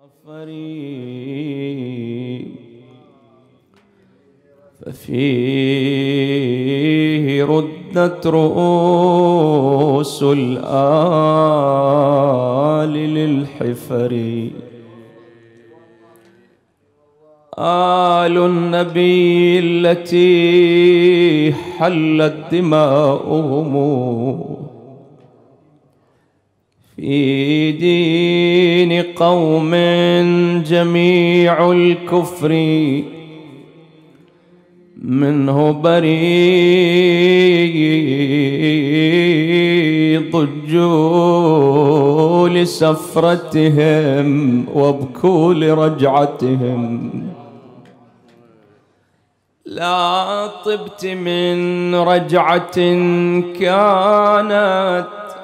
ففيه ردت رؤوس الآل للحفر، آل النبي التي حلت دماؤهم في دين قوم جميع الكفر منه بريء، ضجوا لسفرتهم وابكوا لرجعتهم. لا طبت من رجعة كانت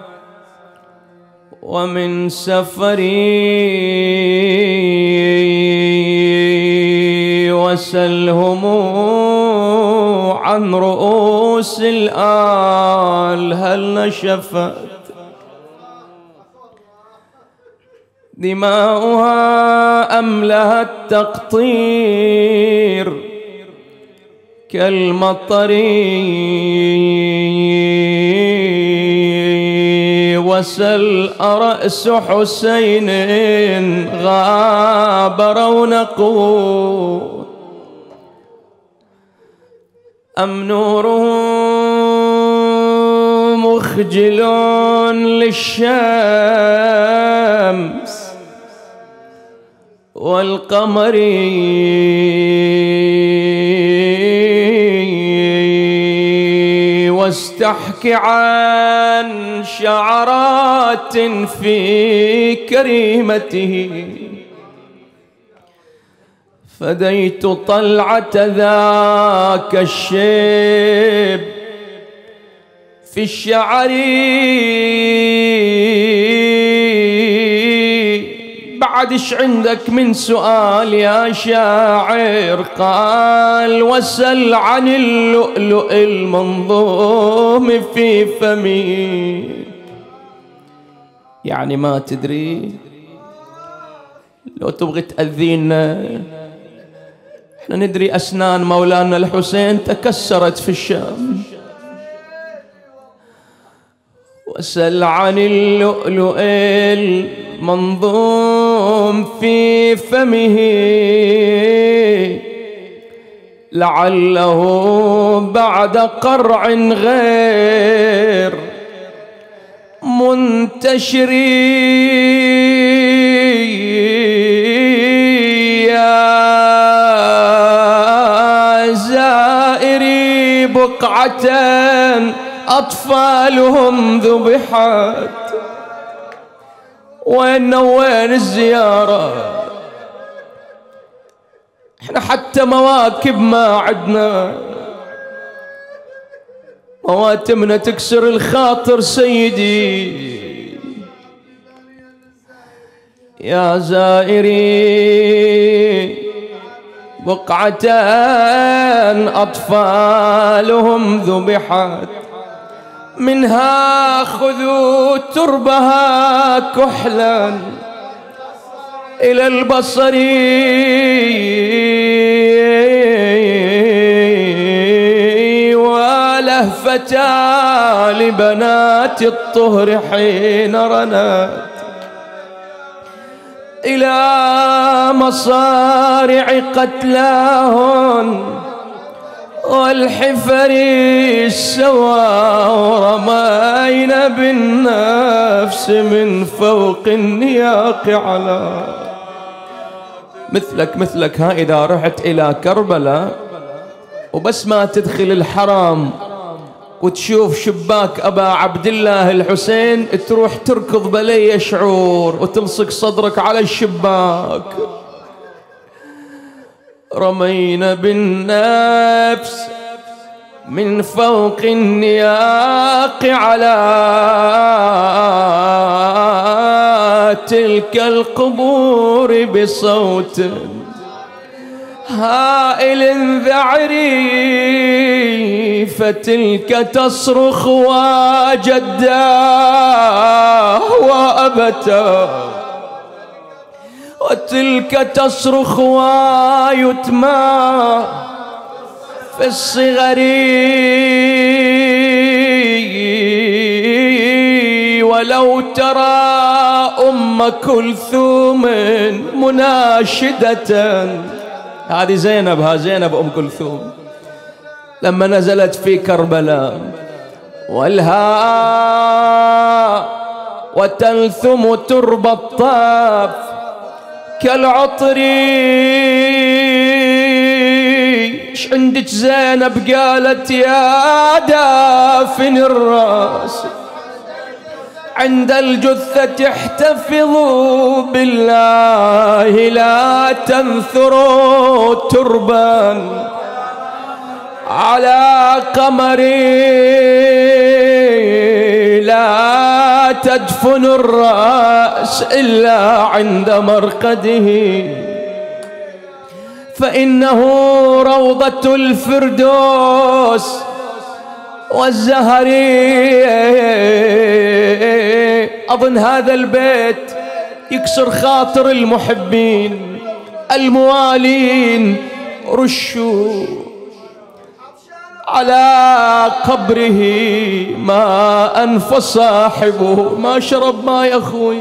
ومن سفري، وسلهم عن رؤوس الآل هل نشفت دماؤها أم لها التقطير كالمطر، وسل رأس حسين غاب رونقه أم نوره مخجل للشمس والقمر، واستحك عن شعرات في كريمته، فديت طلعة ذاك الشيب في الشعر. بعد ايش عندك من سؤال يا شاعر؟ قال وسل عن اللؤلؤ المنظوم في فمي. يعني ما تدري لو تبغي تأذينا، احنا ندري أسنان مولانا الحسين تكسرت في الشام. وسل عن اللؤلؤ المنظوم في فمه، لعله بعد قرع غير منتشر. يا زائري بقعة أطفالهم ذبحت، وين الزيارة؟ احنا حتى مواكب ما عدنا، مواتمنا تكسر الخاطر سيدي. يا زائري بقعة أطفالهم ذبحت، منها خذوا تربها كحلا إلى البصر، ولهفتا لبنات الطهر حين رنت إلى مصارع قتلاهن والحفر السوى، ورمينا بالنفس من فوق النياق على. مثلك ها إذا رحت إلى كربلاء وبس ما تدخل الحرم وتشوف شباك أبا عبد الله الحسين، تروح تركض بلي شعور وتلصق صدرك على الشباك. رمينا بالنفس من فوق النياق على تلك القبور بصوت هائل ذعري، فتلك تصرخ وجداه وأبتاه، وتلك تصرخ ويتمى في الصغر ولو ترى أم كلثوم مناشدة. هذه زينب، ها زينب أم كلثوم لما نزلت في كربلاء والها وتلثم تربى الطاف كالعطر. ايش عندك زينب؟ قالت يا دافن الراس عند الجثة احتفظوا بالله لا تنثروا تربا على قمري، لا تدفنوا الرأس إلا عند مرقده، فإنه روضة الفردوس والزهري. أظن هذا البيت يكسر خاطر المحبين الموالين. رشوا على قبره ماء فصاحبه ما شرب ما يا أخوي.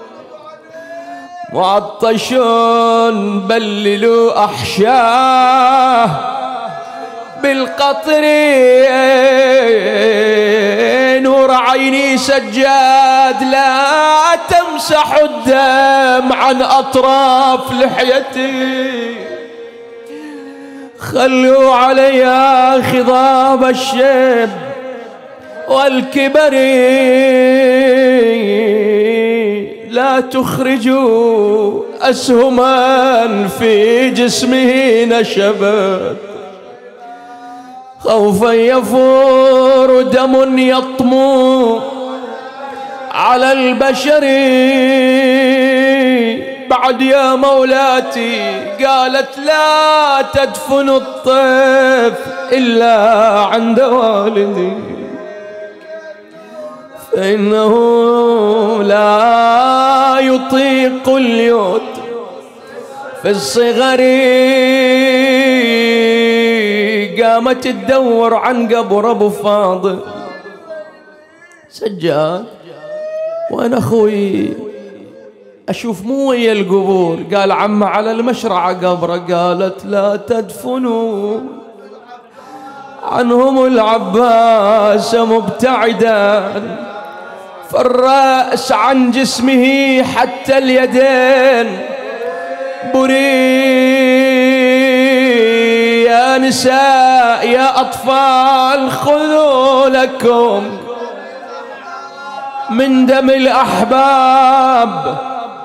معطش بللوا أحشاه بالقطر، نور عيني سجاد لا تمسح الدم عن أطراف لحيتي، خلوا عليها خضاب الشيب والكبر، لا تخرجوا أسهما في جسمه نشبت، خوفا يفور دم يطمو على البشر. بعد يا مولاتي قالت لا تدفن الطيف إلا عند والدي، فإنه لا يطيق اليوت في الصغر. قامت تدور عن قبر أبو فاضل. سجاد وين أخوي؟ أشوف مو ويا القبور. قال عم على المشرعة قبره. قالت لا تدفنوا عنهم العباس مبتعدا، فالرأس عن جسمه حتى اليدين بري. يا نساء يا أطفال خذوا لكم من دم الأحباب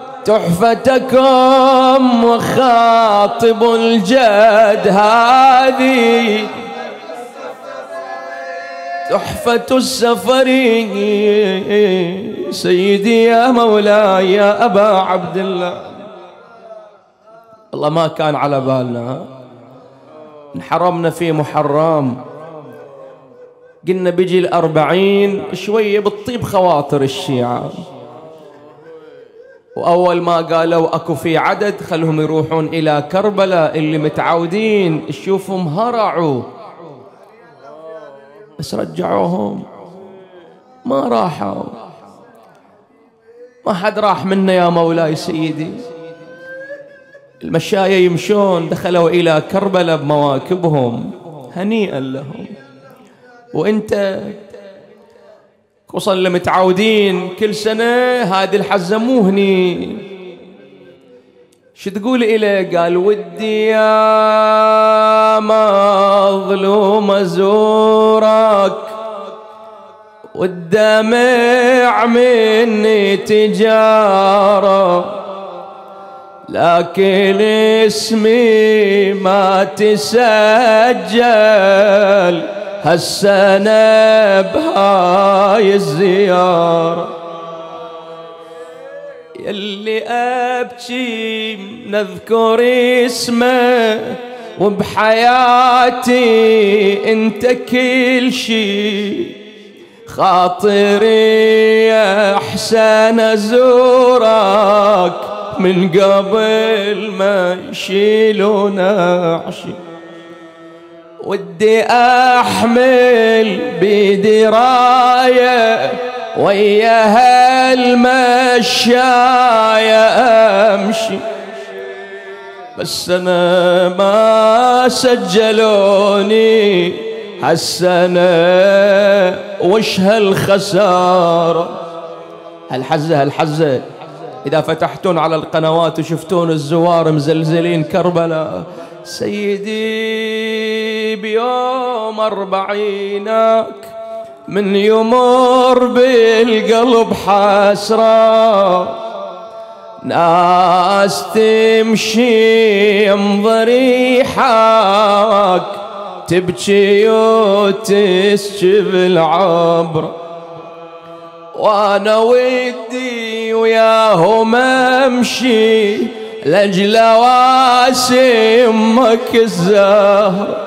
تحفتكم، وخاطب الجد هذه تحفة السفر. سيدي يا مولاي يا أبا عبد الله، الله ما كان على بالنا انحرمنا في محرم. قلنا بيجي 40 شوية بتطيب خواطر الشيعة، وأول ما قالوا أكو في عدد خلهم يروحون إلى كربلاء اللي متعودين تشوفهم هرعوا، بس رجعوهم ما راحوا. ما حد راح منا يا مولاي سيدي. المشاية يمشون دخلوا إلى كربلاء بمواكبهم هنيئا لهم. وانت وصل متعودين كل سنة هذه الحزة مو هني، شو تقول إليه؟ قال ودي يا مظلوم أزورك والدمع مني تجارة، لكن اسمي ما تسجل هالسنة بهاي الزيارة. يلي أبكي نذكر اسمه وبحياتي انت كل شي، خاطري أحسن أزورك من قبل ما يشيلون عشي، ودي احمل بيدي رايه ويا هالمشايه امشي، بس انا ما سجلوني هالسنه وش هالخساره. هالحزه إذا فتحتون على القنوات وشفتون الزوار مزلزلين كربلاء، سيدي بيوم 40 من يمر بالقلب حسرة، ناس تمشي ضريحك تبكي وتسكب العبرة، وانا ودي وياهم امشي لاجل واسي امك الزهر،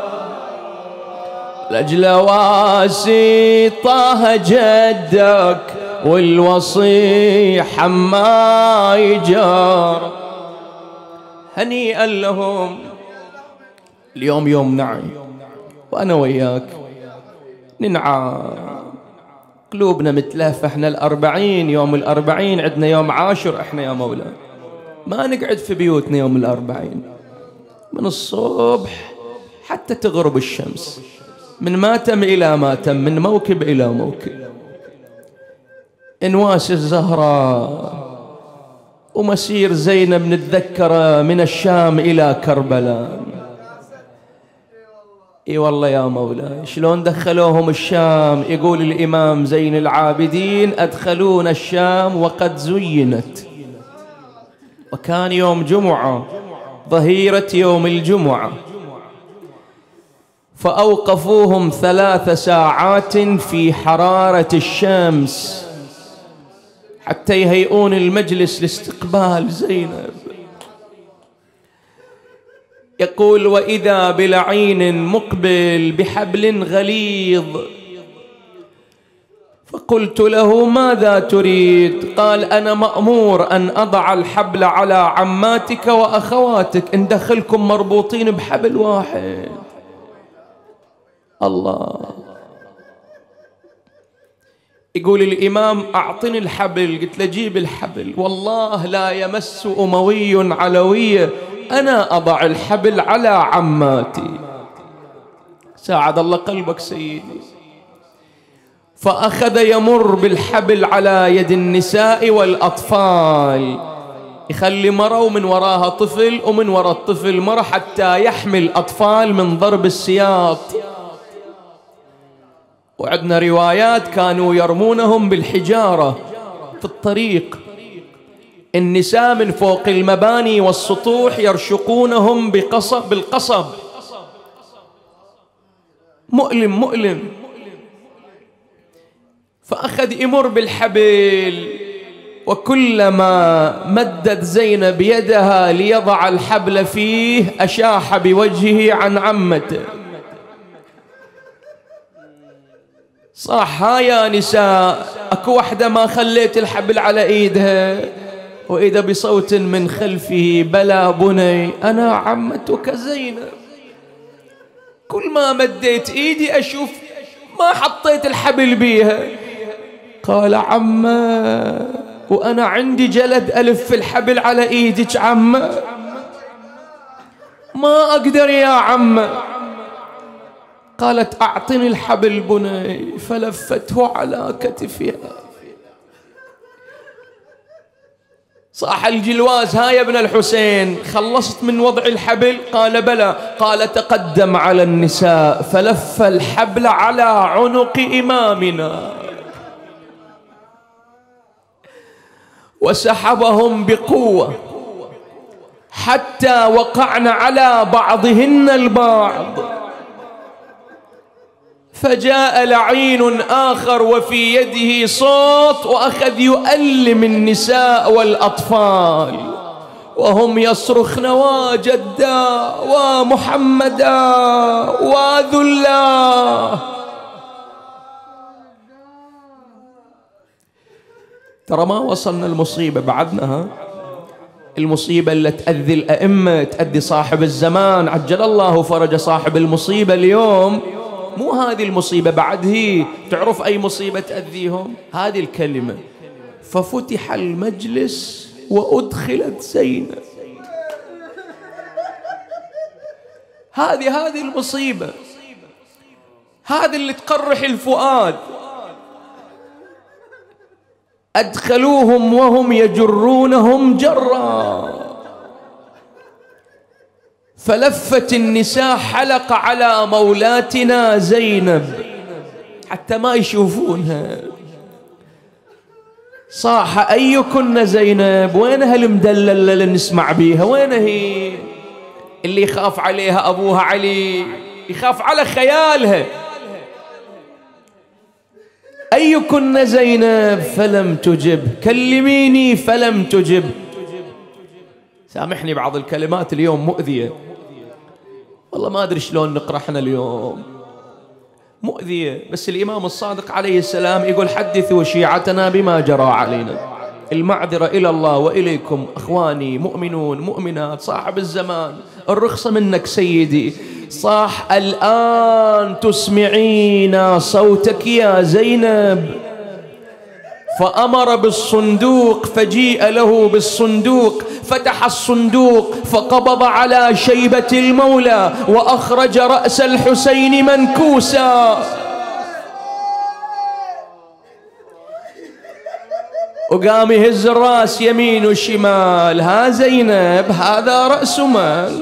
لاجل واسي طه جدك والوصي حماي جار. هنيئا لهم، اليوم يوم نعي وانا وياك ننعى، قلوبنا متلهفة. احنا 40 يوم 40 عندنا يوم عاشر احنا يا مولانا، ما نقعد في بيوتنا يوم 40 من الصبح حتى تغرب الشمس، من ماتم إلى ماتم، من موكب إلى موكب. انواس الزهراء ومسير زينب نتذكره من الشام إلى كربلاء. اي والله يا مولاي شلون دخلوهم الشام. يقول الإمام زين العابدين أدخلونا الشام وقد زينت، وكان يوم جمعة ظهيرة يوم الجمعة، فأوقفوهم 3 ساعات في حرارة الشمس حتى يهيئون المجلس لاستقبال زينب. يقول وإذا بلعين مقبل بحبل غليظ، فقلت له ماذا تريد؟ قال أنا مأمور أن أضع الحبل على عماتك وأخواتك، ندخلكم مربوطين بحبل واحد. الله. يقول الإمام أعطني الحبل، قلت له جيب الحبل، والله لا يمس أموي علوية، أنا أضع الحبل على عماتي. ساعد الله قلبك سيدي. فأخذ يمر بالحبل على يد النساء والأطفال، يخلي مرة ومن وراها طفل ومن وراء الطفل مرة حتى يحمي الأطفال من ضرب السياط. وعندنا روايات كانوا يرمونهم بالحجارة في الطريق، النساء من فوق المباني والسطوح يرشقونهم بالقصب. مؤلم مؤلم. فأخذ يمر بالحبل، وكلما مدت زينب يدها ليضع الحبل فيه أشاح بوجهه عن عمته. صح يا نساء، اكو وحدة ما خليت الحبل على ايدها، واذا بصوت من خلفه بلى بني انا عمتك زينب. كل ما مديت ايدي اشوف ما حطيت الحبل بيها. قال عمه وانا عندي جلد الف الحبل على ايدك عمه، ما اقدر يا عمه. قالت أعطني الحبل بني، فلفته على كتفها. صاح الجلواز ها يا ابن الحسين خلصت من وضع الحبل؟ قال بلى. قال تقدم على النساء فلف الحبل على عنق إمامنا وسحبهم بقوة حتى وقعن على بعضهن البعض. فجاء لعين آخر وفي يده صوت وأخذ يؤلم النساء والأطفال وهم يصرخن وجدا ومحمدا وذلا. ترى ما وصلنا المصيبة بعدنا. المصيبة اللي تأذي الأئمة، تأذي صاحب الزمان عجل الله فرج صاحب المصيبة اليوم، مو هذه المصيبة، بعد هي تعرف أي مصيبة تأذيهم؟ هذه الكلمة: ففتح المجلس وأدخلت زينب. هذه المصيبة، هذه اللي تقرح الفؤاد. أدخلوهم وهم يجرونهم جرا، فلفت النساء حلق على مولاتنا زينب حتى ما يشوفونها. صاح: أيكن زينب؟ وينها المدللة اللي نسمع بيها؟ وين هي اللي يخاف عليها أبوها علي، يخاف على خيالها؟ أيكن زينب؟ فلم تجب. كلميني فلم تجب. سامحني بعض الكلمات اليوم مؤذية، والله ما أدري شلون نقرأ احنا اليوم، مؤذية، بس الإمام الصادق عليه السلام يقول: حدثوا شيعتنا بما جرى علينا. المعذرة إلى الله وإليكم أخواني مؤمنون مؤمنات، صاحب الزمان الرخصة منك سيدي. صاح: الآن تسمعين صوتك يا زينب. فأمر بالصندوق، فجيء له بالصندوق، فتح الصندوق فقبض على شيبة المولى وأخرج رأس الحسين منكوسا، وقام يهز الراس يمين وشمال. ها زينب، هذا رأس مال.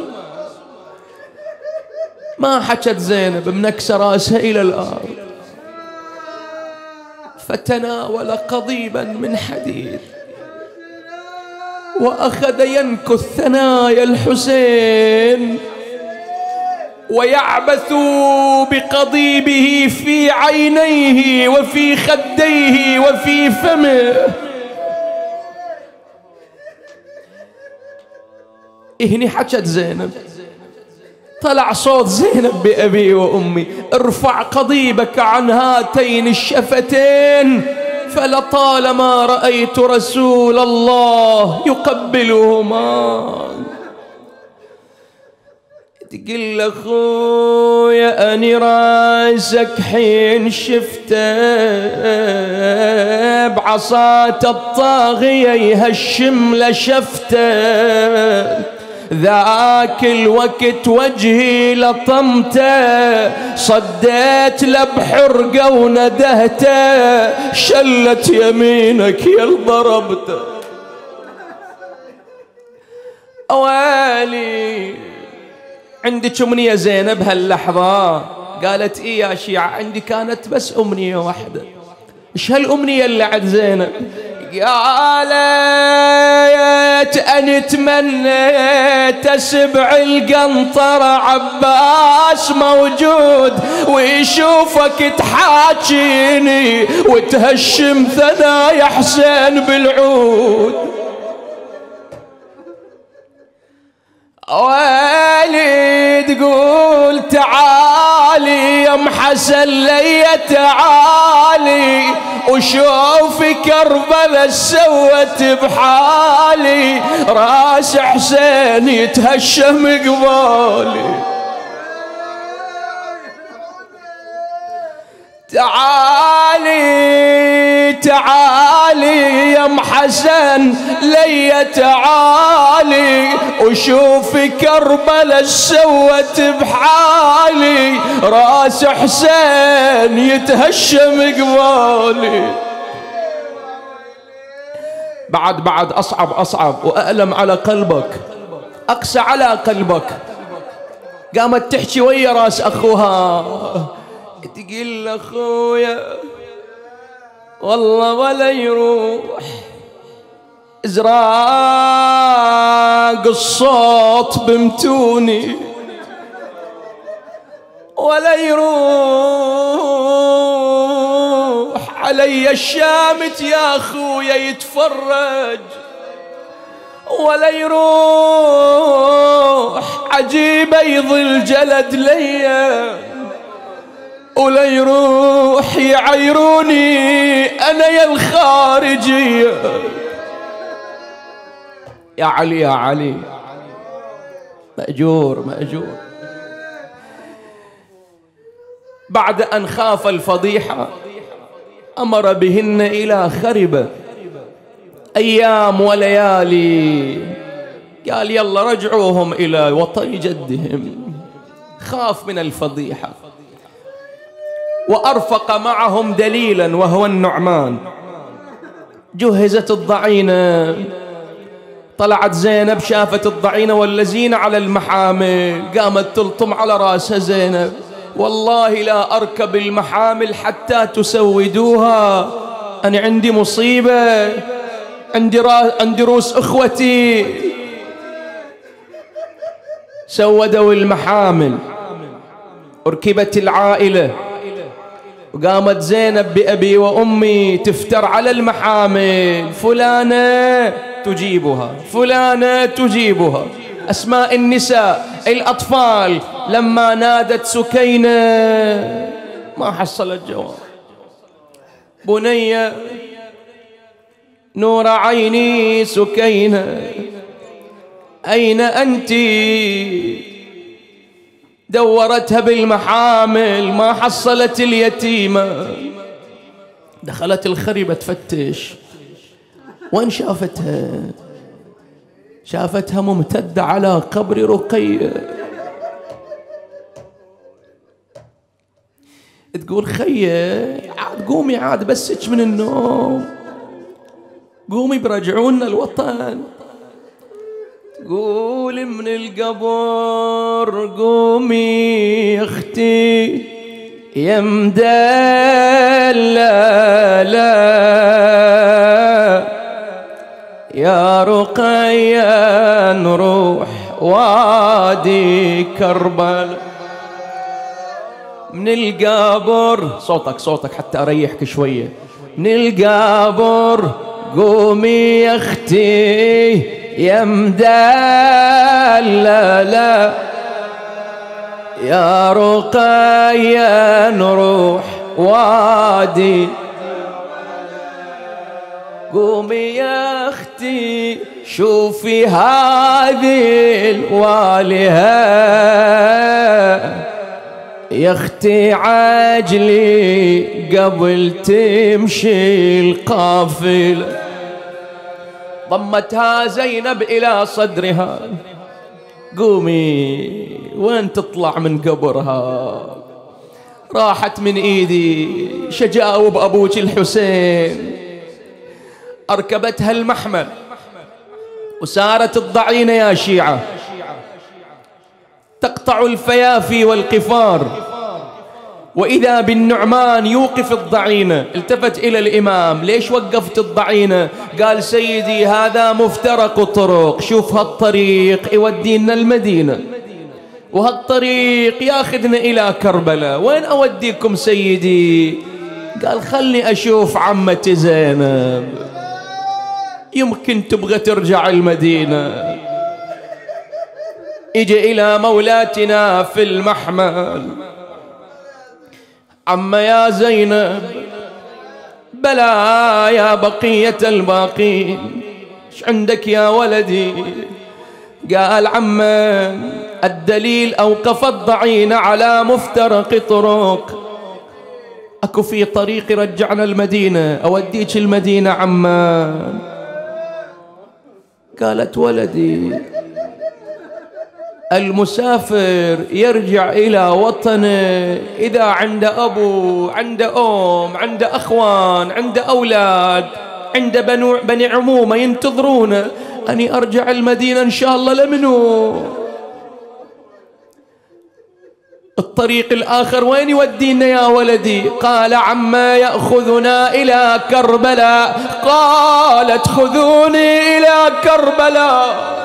ما حكت زينب، منكسة راسها إلى الأرض. فتناول قضيبا من حديد وأخذ ينكث ثنايا الحسين ويعبث بقضيبه في عينيه وفي خديه وفي فمه. إهني حكت زينب، طلع صوت زينب بأبي وأمي: ارفع قضيبك عن هاتين الشفتين، فلطالما رأيت رسول الله يقبلهما. تقول أخويا أني راسك حين شفته بعصاة الطاغية يهشم لشفته، ذاك الوقت وجهي لطمته، صديت له بحرقه وندهته، شلت يمينك يل ضربته. أوالي عندك أمنية زينب هاللحظة؟ قالت: إيه يا شيعة، عندي كانت بس أمنية واحدة. إيش هالأمنية اللي عند زينب؟ قالت: أنا تمنيت أسبع القنطرة عباس موجود ويشوفك تحاكيني وتهشم ثنايا حسين بالعود. ويلي تقول: تعالي يا ام حسن لي تعالي وشوفي كربلاء سوت بحالي، راس حسين يتهشم قبالي. تعالي تعالي يا ام حسن لي تعالي وشوفي كربلاء سوت بحالي، راس حسين يتهشم قبالي. بعد أصعب وألم على قلبك، أقسى على قلبك. قامت تحكي ويا راس أخوها تقول: أخويا والله ولا يروح إزراق الصوت بمتوني، ولا يروح علي الشامت يا أخويا يتفرج، ولا يروح عجيب يظل جلد ليا، ولا يروح يعيروني أنا يا الخارجية. يا علي يا علي، مأجور مأجور. بعد أن خاف الفضيحة أمر بهن إلى خربة أيام وليالي، قال يلا رجعوهم إلى وطن جدهم. خاف من الفضيحة وأرفق معهم دليلا وهو النعمان. جهزت الضعينة، طلعت زينب شافت الضعينة والذين على المحامل، قامت تلطم على رأسها زينب والله لا أركب المحامل حتى تسودوها، أنا عندي مصيبة، عندي روس أخوتي. سودوا المحامل، أركبت العائلة، وقامت زينب بأبي وأمي تفتر على المحامل، فلانة تجيبها فلانة تجيبها، أسماء النساء الأطفال. لما نادت سكينة ما حصلت جواب. بني نور عيني سكينة أين أنت؟ دورتها بالمحامل ما حصلت اليتيمة. دخلت الخربة تفتش، وين شافتها؟ شافتها ممتدة على قبر رقية. تقول خيه عاد قومي، عاد بسك من النوم، قومي برجعونا الوطن. تقول من القبر قومي اختي يا مدللة يا رقية نروح وادي كربلاء. من القبر صوتك حتى أريحك شوية. من القبر قومي يا اختي يا مدللة يا رقية نروح وادي. قومي يا اختي شوفي هذه الوالهة يا اختي عجلي قبل تمشي القافلة. ضمتها زينب إلى صدرها. قومي وين تطلع من قبرها؟ راحت من إيدي شجاوب أبوك الحسين. أركبتها المحمل وسارت الضعينة يا شيعة تقطع الفيافي والقفار، وإذا بالنعمان يوقف الضعينة. التفت إلى الإمام، ليش وقفت الضعينة؟ قال سيدي هذا مفترق طرق، شوف هالطريق يودينا المدينة وهالطريق ياخذنا إلى كربلاء، وين أوديكم سيدي؟ قال خلني أشوف عمتي زينب يمكن تبغى ترجع المدينة. اجي إلى مولاتنا في المحمل، عم يا زينب بلا يا بقية الباقين ايش عندك يا ولدي؟ قال عم الدليل أوقف الضعين على مفترق طرق، أكو في طريق رجعنا المدينة، أوديك المدينة عمان. قالت ولدي المسافر يرجع إلى وطنه إذا عنده أبو، عنده أم، عنده أخوان، عنده أولاد، عنده بني عمومة ينتظرونه. أني أرجع المدينة إن شاء الله لمنو؟ الطريق الآخر وين يودينا يا ولدي؟ قال عما يأخذنا إلى كربلاء. قالت خذوني إلى كربلاء،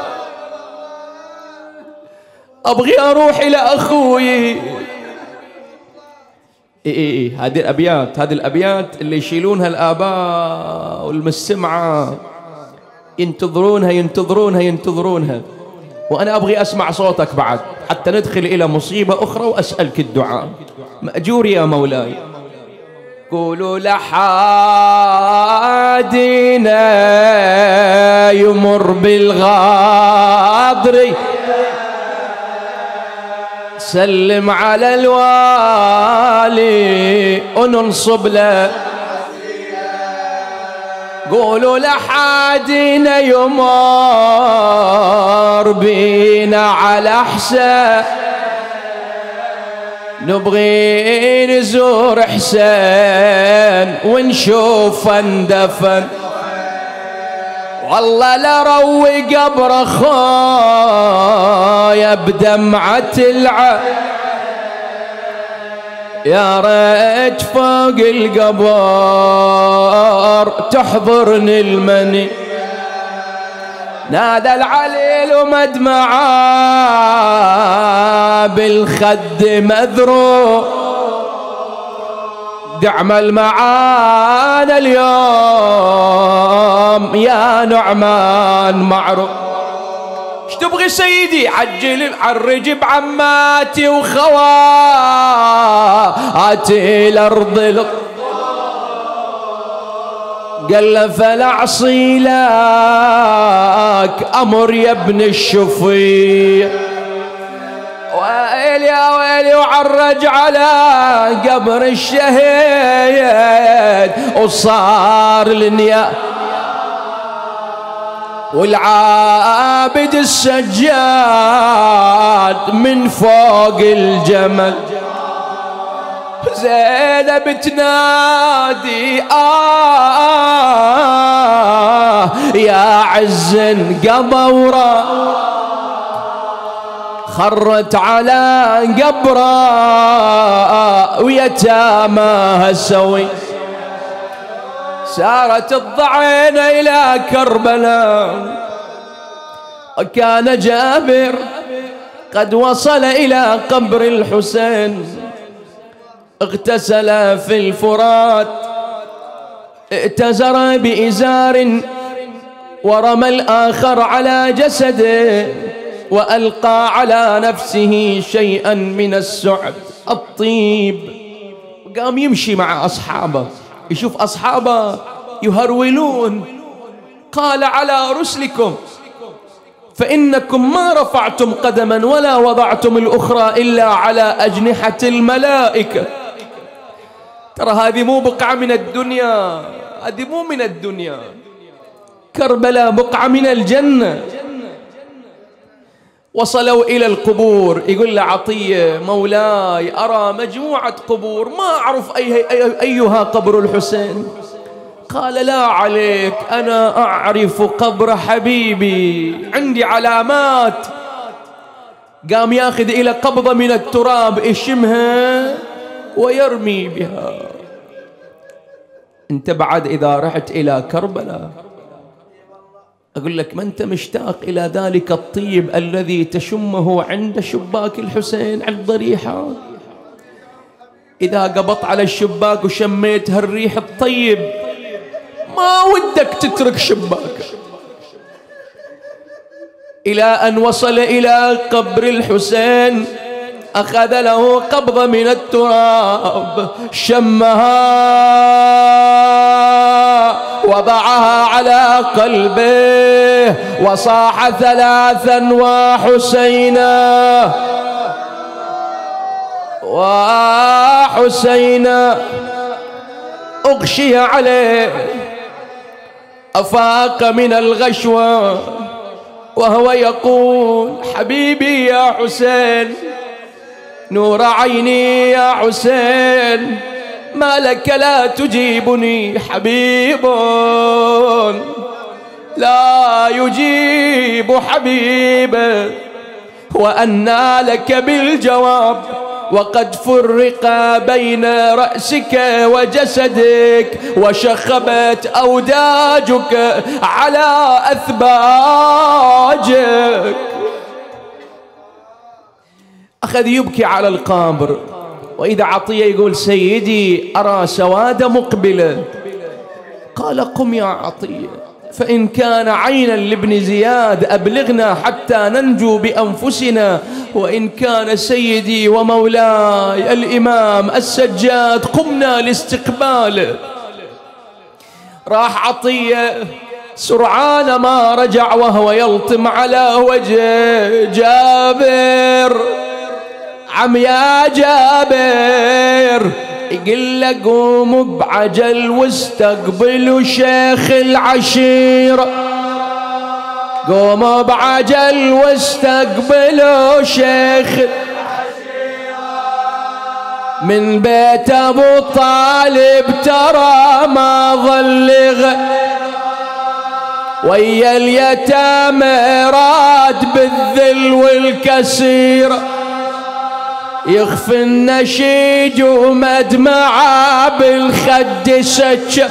أبغي أروح إلى أخوي. هذه الأبيات اللي يشيلونها الآباء والمستمعة ينتظرونها. وأنا أبغي أسمع صوتك بعد حتى ندخل إلى مصيبة أخرى وأسألك الدعاء. مأجور يا مولاي. قولوا لحادينا يمر بالغاضري سلم على الوالي وننصب له. قولوا لحادينا يمر بينا على حسين نبغي نزور حسين ونشوف اندفن. والله لروي قبر اخويا بدمعة العين يا ريت فوق القبر تحضرني المني. نادى العليل ومدمعه بالخد مذروع تعمل معانا اليوم يا نعمان معروف. ايش تبغي سيدي؟ عجل عرج بعماتي وخواتي الارض. قال له فلا اعصي لك امر يا ابن الشفيع. ويلي يا ويلي وعرج على قبر الشهيد وصار النيا والعابد السجاد من فوق الجمل. زينب تنادي يا عز قبورة خرت على قبره ويتاماها سوي. سارت الضعين إلى كربلاء وكان جابر قد وصل إلى قبر الحسين. اغتسل في الفرات ائتزر بإزار ورمى الآخر على جسده وألقى على نفسه شيئا من السعد الطيب. قام يمشي مع أصحابه يشوف أصحابه يهرولون. قال على رسلكم فإنكم ما رفعتم قدما ولا وضعتم الأخرى إلا على أجنحة الملائكة. ترى هذه مو بقعة من الدنيا، هذه مو من الدنيا. كربلاء بقعة من الجنة. وصلوا إلى القبور. يقول له عطية مولاي أرى مجموعة قبور ما أعرف أيها قبر الحسين. قال لا عليك أنا أعرف قبر حبيبي عندي علامات. قام ياخذ إلى قبضة من التراب يشمها ويرمي بها. انت بعد إذا رحت إلى كربلاء أقول لك ما أنت مشتاق إلى ذلك الطيب الذي تشمه عند شباك الحسين عند ضريحة؟ إذا قبضت على الشباك وشميت هالريح الطيب ما ودك تترك شباك. إلى أن وصل إلى قبر الحسين أخذ له قبضة من التراب شمها وضعها على قلبه وصاح ثلاثا وحسينا وحسينا. أغشي عليه أفاق من الغشوة وهو يقول حبيبي يا حسين نور عيني يا حسين ما لك لا تجيبني. حبيب لا يجيب حبيبه وأنى لك بالجواب وقد فرق بين رأسك وجسدك وشخبت أوداجك على أثباجك. أخذ يبكي على القبر. وإذا عطية يقول سيدي أرى سواد مقبلة. قال قم يا عطية فإن كان عينا لابن زياد أبلغنا حتى ننجو بأنفسنا، وإن كان سيدي ومولاي الإمام السجاد قمنا لاستقباله. راح عطية سرعان ما رجع وهو يلطم على وجهه: جابر، عم يا جابر. يقول له: قوم بعجل واستقبلوا شيخ العشيرة، قوم بعجل واستقبلوا شيخ من بيت ابو طالب، ترى ما ظل ويا اليتامى راد بالذل والكسير، يخفي النشيج ومدمعه بالخد سجه.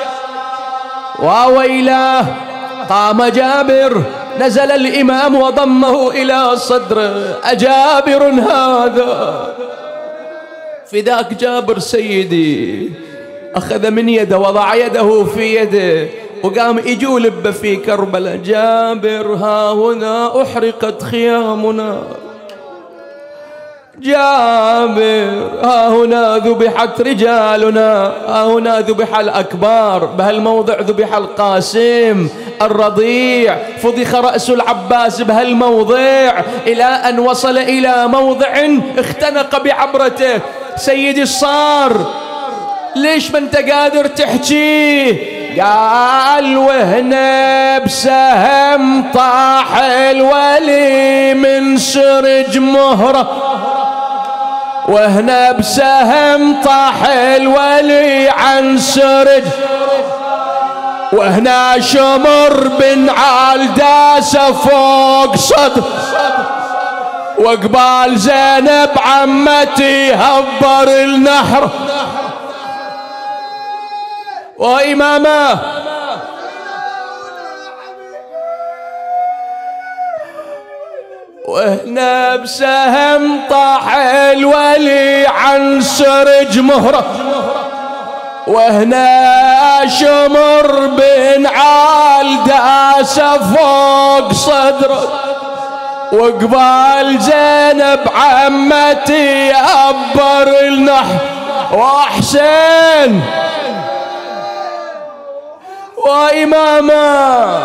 وويلاه، قام جابر، نزل الإمام وضمه إلى صدره: أجابر هذا؟ فداك جابر سيدي. أخذ من يده، وضع يده في يده، وقام يجولب في كربلاء: جابر، ها هنا أحرقت خيامنا، جابر، ها هنا ذبحت رجالنا، ها هنا ذبح الأكبار، بهالموضع ذبح القاسم الرضيع، فضخ رأس العباس بهالموضع، إلى أن وصل إلى موضع اختنق بعبرته. سيدي الصار، ليش ما انت قادر تحكيه؟ قال: وهنا بسهم طاح الولي من سرج مهره، وهنا بسهم طاح الولي عن سرج، وهنا شمر بن عال داسه فوق صدر، وقبال زينب عمتي هبر النحر. وإمامه وهنا بسهم طاح الولي عن سرج مهره، وهنا شمر بن عال داسه فوق صدره، وقبال زينب عمتي أبر النحر. وحسين وإماما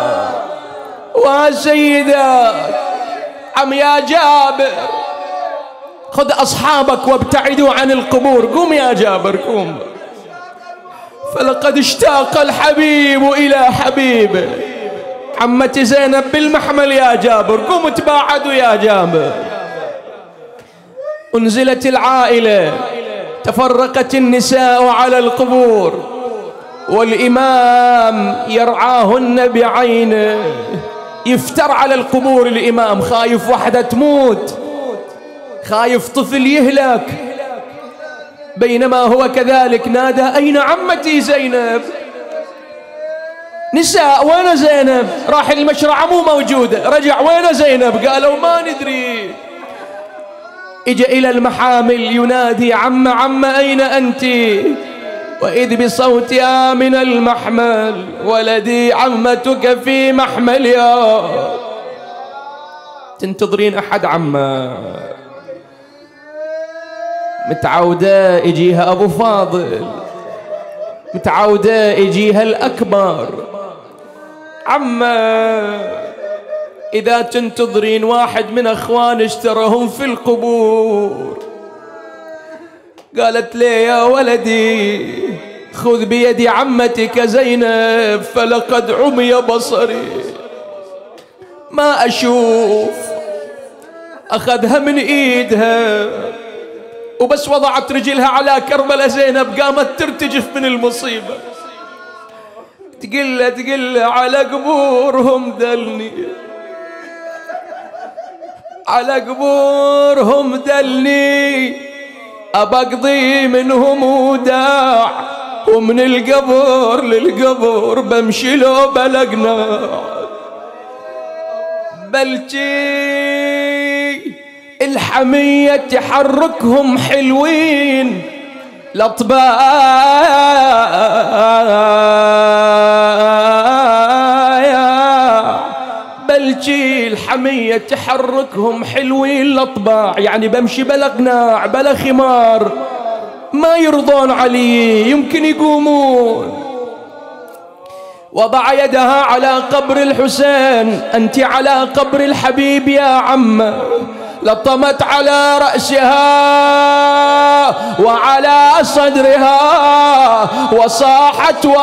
وسيدات، عم يا جابر، خذ أصحابك وابتعدوا عن القبور. قوم يا جابر، قوم، فلقد اشتاق الحبيب إلى حبيبه. عمتي زينب بالمحمل يا جابر، قوم تباعدوا يا جابر. انزلت العائلة، تفرقت النساء على القبور، والإمام يرعاهن بعينه، يفتر على القبور. الإمام خايف وحدة تموت، خايف طفل يهلك. بينما هو كذلك نادى: أين عمتي زينب؟ نساء، وين زينب؟ راح المشرعة مو موجودة. رجع: وين زينب؟ قالوا: ما ندري. اجى إلى المحامل ينادي: عم أين أنت؟ وإذ بصوتها من المحمل: ولدي عمتك في محمل. يا تنتظرين أحد عمه؟ متعودة يجيها أبو فاضل، متعودة يجيها الأكبر. عمه، إذا تنتظرين واحد من أخوان اشترهم في القبور. قالت: لي يا ولدي، خذ بيد عمتك زينب، فلقد عمي بصري، ما أشوف. أخذها من إيدها، وبس وضعت رجلها على كربلاء زينب قامت ترتجف من المصيبة. تقل على قبورهم دلني، على قبورهم دلني، أبقضي منهم وداع، ومن القبر للقبر بمشي لو بلقنا. بلجي الحمية تحركهم حلوين، الأطبال الحمية تحركهم حلوين الأطباع، يعني بمشي بلا قناع بلا خمار، ما يرضون علي، يمكن يقومون. وضع يدها على قبر الحسين، أنت على قبر الحبيب يا عم. لطمت على رأسها وعلى صدرها وصاحت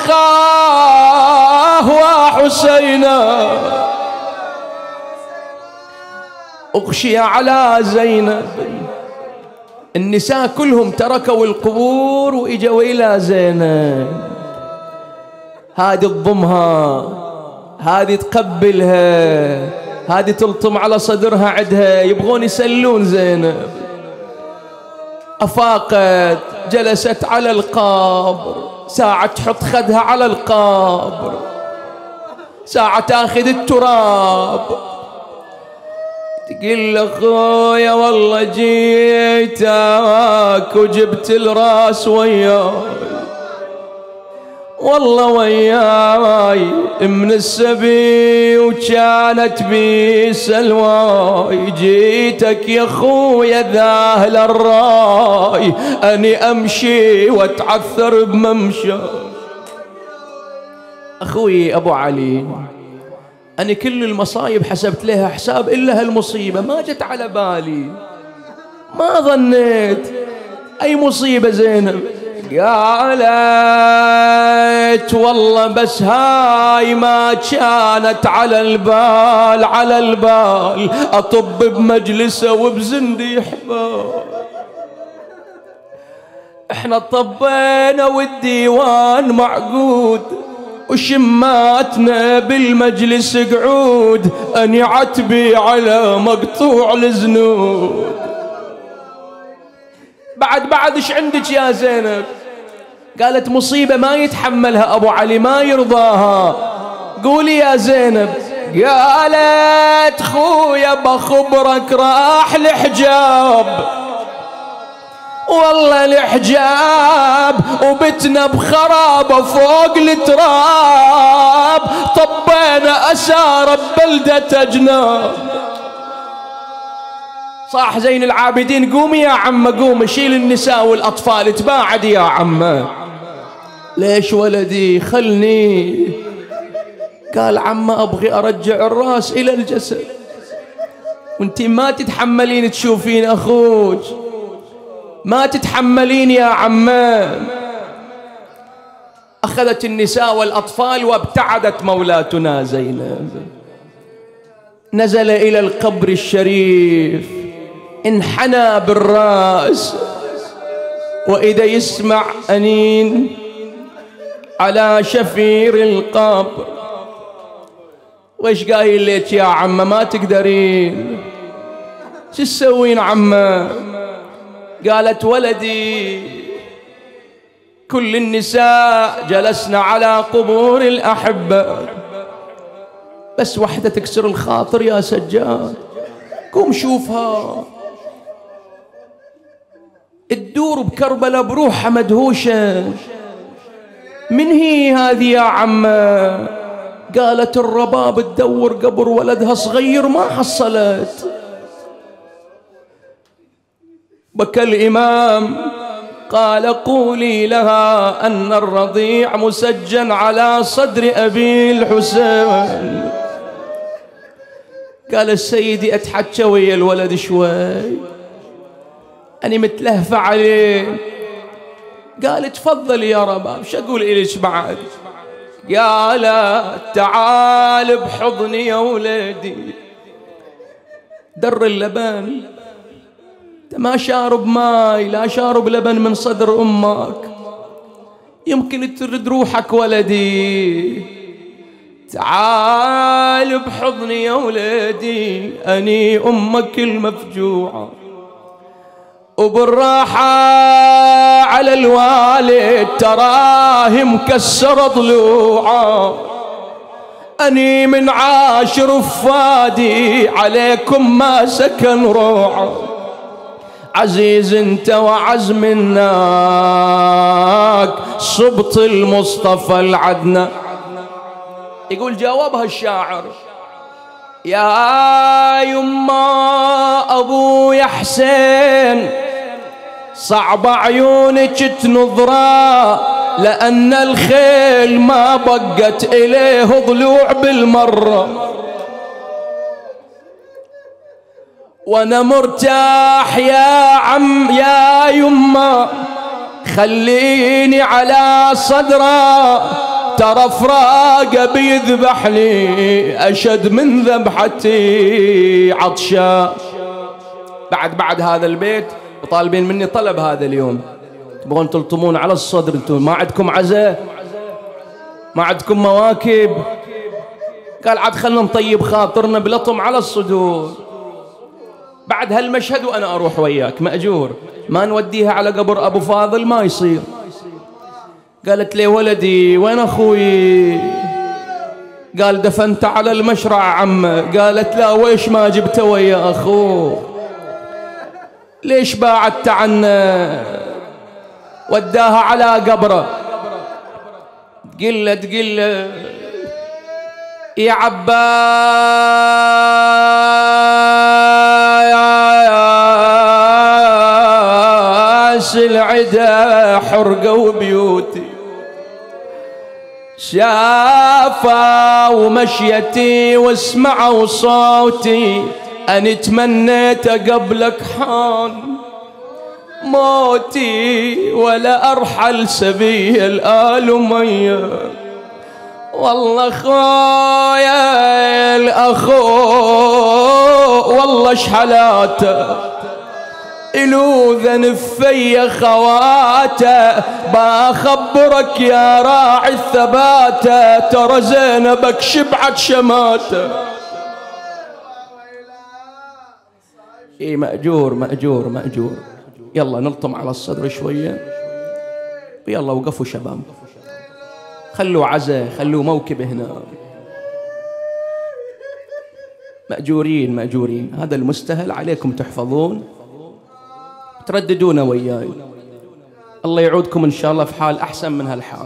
وأخاه وحسينا. أغشي على زينب. النساء كلهم تركوا القبور وإجوا إلى زينب. هذه تضمها، هذه تقبلها، هذه تلطم على صدرها عدها، يبغون يسلون زينب. أفاقت، جلست على القبر، ساعة تحط خدها على القبر، ساعة تاخذ التراب، تقول له خويا والله جيتك وجبت الراس وياي، والله وياي من السبي وكانت بي سلواي، جيتك يا خويا ذاهل الراي، أني أمشي واتعثر بممشى. أخوي أبو علي، أنا كل المصايب حسبت لها حساب إلا هالمصيبة ما جت على بالي، ما ظنيت أي مصيبة زينب. قالت والله بس هاي ما كانت على البال، على البال أطب بمجلسه وبزندي حبال. احنا طبينا والديوان معقود وشماتنا بالمجلس قعود، أني عتبي على مقطوع الزنود. بعد ايش عندك يا زينب؟ قالت مصيبة ما يتحملها أبو علي، ما يرضاها. قولي يا زينب. قالت خويا بخبرك راح الحجاب، والله الحجاب وبتنا بخرابة فوق التراب، طبينا أسارة ببلدة أجناب. صاح زين العابدين قومي يا عم، قومي شيل النساء والأطفال تباعد يا عم. ليش ولدي؟ خلني. قال عم أبغي أرجع الرأس إلى الجسد، وانتي ما تتحملين تشوفين أخوك، ما تتحملين يا عمان. أخذت النساء والأطفال وابتعدت مولاتنا زينب. نزل إلى القبر الشريف، انحنى بالرأس، وإذا يسمع أنين على شفير القبر. وإيش قايل لك يا عمه؟ ما تقدرين. شو تسوين عمه؟ قالت ولدي كل النساء جلسنا على قبور الأحبة، بس وحدة تكسر الخاطر يا سجاد، قوم شوفها تدور بكربلاء بروحها مدهوشة. من هي هذه يا عمه؟ قالت الرباب تدور قبر ولدها صغير ما حصلت. بكى الإمام قال قولي لها أن الرضيع مسجن على صدر أبي الحسين. قال السيدي أتحكى ويا الولد شوي، أنا متلهفة عليه. قال تفضل يا رباب، شو أقول إليش بعد؟ قال تعال بحضني يا ولدي. در اللبن، ما شارب ماي، لا شارب لبن من صدر أمك، يمكن ترد روحك ولدي. تعال بحضني يا ولدي، أني أمك المفجوعة، وبالراحة على الوالد تراه مكسر ضلوعه. أني من عاشر فادي عليكم ما سكن روعه، عزيز انت وعز منك صبط المصطفى العدنى. يقول جاوبها الشاعر يا يما أبويا حسين صعب عيونك تنظرا، لأن الخيل ما بقت إليه ضلوع بالمرة، وأنا مرتاح يا عم يا يما، خليني على صدره، ترى فراقه بيذبحني أشد من ذبحتي عطشا. بعد هذا البيت وطالبين مني طلب هذا اليوم، تبغون تلطمون على الصدر، انتم ما عندكم عزاء، ما عندكم مواكب؟ قال عاد خلنا نطيب خاطرنا بلطم على الصدور. بعد هالمشهد وأنا أروح وياك مأجور، ما نوديها على قبر أبو فاضل ما يصير. قالت لي ولدي وين أخوي؟ قال دفنت على المشرع عم. قالت لا ويش ما جبته ويا أخوه؟ ليش باعدت عنه؟ وداها على قبره. تقل يا عباس العدا حرقوا بيوتي، شافوا ومشيتي واسمعوا صوتي، أنا تمنيت قبلك حان موتي، ولا أرحل سبيل آل أمية. والله خويا الأخو والله شحلاته، إلو ذنب في خواته، بخبرك يا راعي الثباته، ترى زينبك شبعت شماته. إيه مأجور. يلا نلطم على الصدر شوية، يلا وقفوا شباب، خلوا عزاء، خلوا موكب هنا. مأجورين، هذا المستهل عليكم تحفظون ترددون وياي، الله يعودكم إن شاء الله في حال أحسن من هالحال.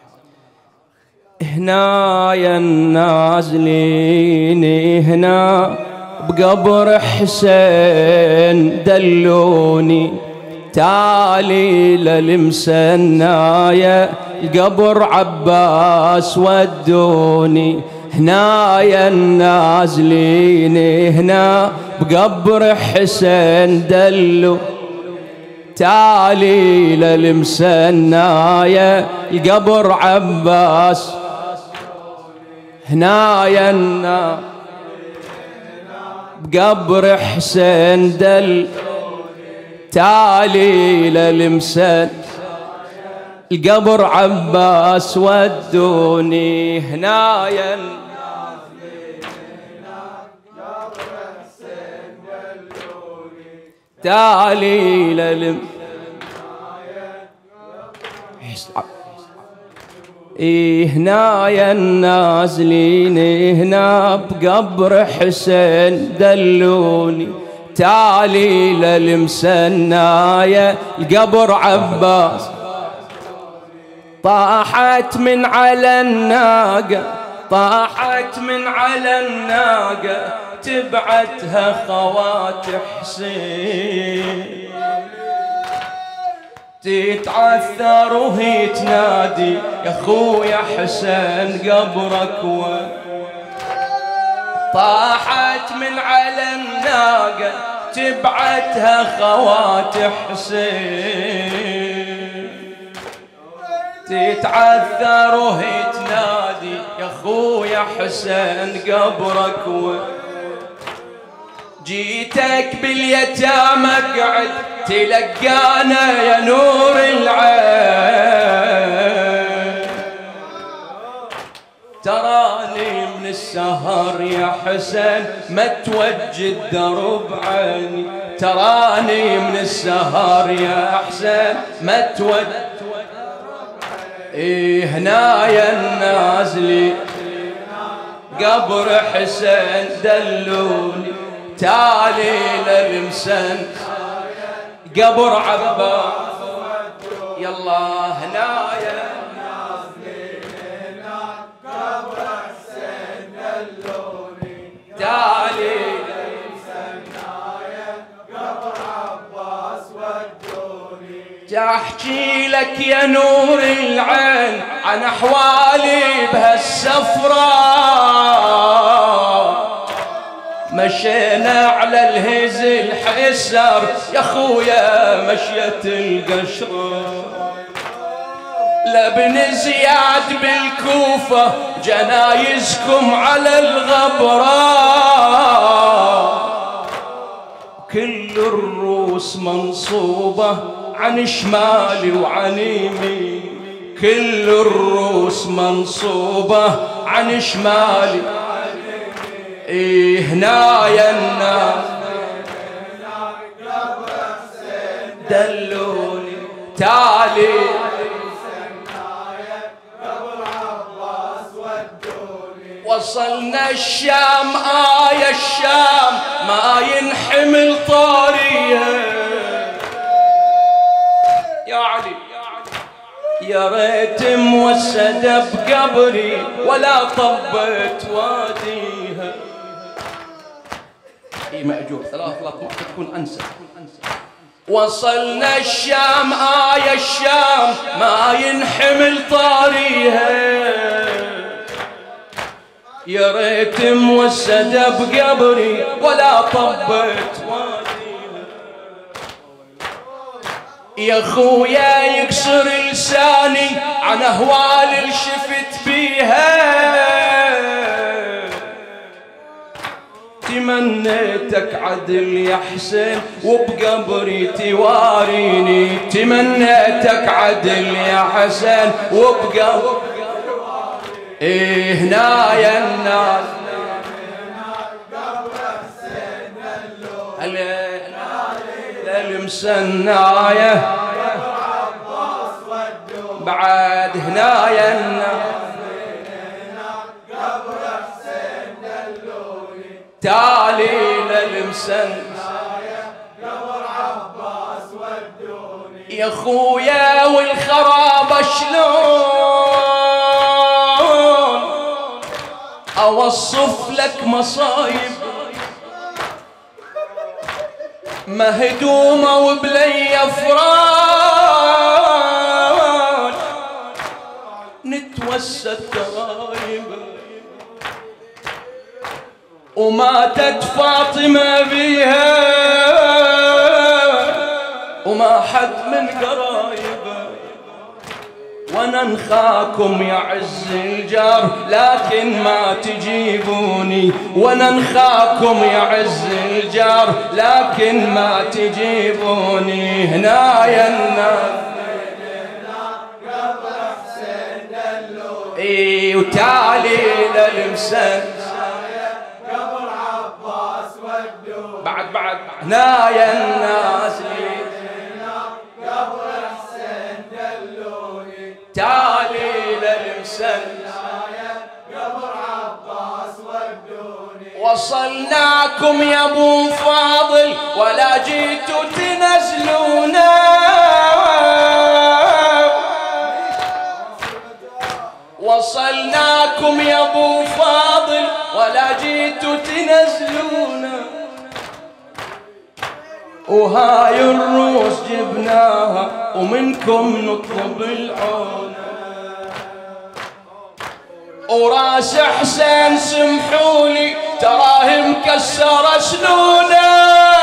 هنا يا النازلين هنا بقبر حسين دلوني، تالي للمسناية القبر عباس ودوني. هنا يا النازلين هنا بقبر حسين دلو، تالي للمسناية القبر عباس. هنا يا الناس بقبر حسين دل، تالي للمسن القبر عباس ودوني. هنا يا تالي للم هنا يا النازلين هنا بقبر حسين دلوني، تالي للمسناية القبر عباس. طاحت من على الناقة، طاحت من على الناقة، تبعتها خوات حسين، تتعثر وهي تنادي يا خويا حسين قبرك وين. طاحت من على الناقة تبعتها خوات حسين، تتعثر وهي تنادي يا خويا حسين قبرك وين. جيتك باليتامى اقعد تلقانا يا نور العين، تراني من السهر يا حسين ما توجد درب عيني، تراني من السهر يا حسين ما توجد. إيه هنا يا النازلي قبر حسين دلوني، تالي للمسن قبر عباس. يلا هنا يا النازلين قبر حسين دلوني، تحكي لك يا نور العين عن أحوالي بهالسفرة، مشينا على الهزل حسر يا خويا مشية القشرة، لابن زياد بالكوفة جنايزكم على الغبرة، كل الروس منصوبة عن شمالي وعن يمين، كل الروس منصوبة عن شمالي. إيه هنا يا الناس دلوني تالي، وصلنا الشام الشام ما ينحمل طاريها، يا علي يا ريت موسدة بقبري ولا طبت واديها. اي مأجور ثلاث ما تكون انسى. وصلنا الشام الشام ما ينحمل طاريها، يا ريت موسدة بقبري ولا طبت واديها، يا خويا يكسر لساني عن اهوال اللي شفت بيها، تمنيتك عدل يا حسين وبقبري تواريني، تمنيتك عدل يا حسين وبقبري. إيه هنا يا الناس للمسناية بعد هنا يا الناس تالي للمسناية يا خويا والخراب شلون اوصف لك مصايب، مهدومة وبلي افراد نتوسى الترايب، وماتت فاطمة بيها وما حد من قرايبه، وانا نخاكم يا عز الجار لكن ما تجيبوني، وانا نخاكم يا عز الجار لكن ما تجيبوني. هنا يا الناس اي وتالي للمسن بعد هنا يا الناس تالي للمسن قبر عباس ودوني، وصلناكم يا ابو فاضل ولا جيتوا تنزلونا، وصلناكم يا ابو فاضل ولا جيتوا تنزلونا، وهاي الروس جبناها ومنكم نطلب العون، وراس حسين سمحولي تراه مكسر سنونه،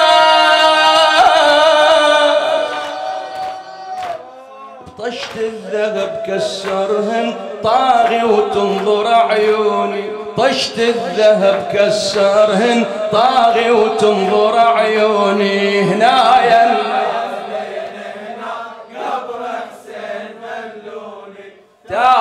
طشت الذهب كسرهن طاغي وتنظر عيوني، طشت الذهب كسرهن طاغي وتنظر عيوني. هنا يا قبر حسين ملوني